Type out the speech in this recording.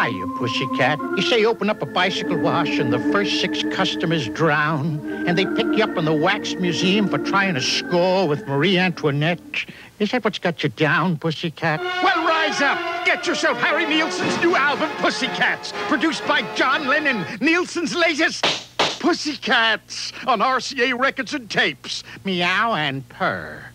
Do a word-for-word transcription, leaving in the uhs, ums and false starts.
Hiya, Pussycat. You say you open up a bicycle wash and the first six customers drown, and they pick you up in the Wax Museum for trying to score with Marie Antoinette. Is that what's got you down, Pussycat? Well, rise up. Get yourself Harry Nilsson's new album, Pussycats, produced by John Lennon, Nilsson's latest Pussycats on R C A Records and Tapes. Meow and purr.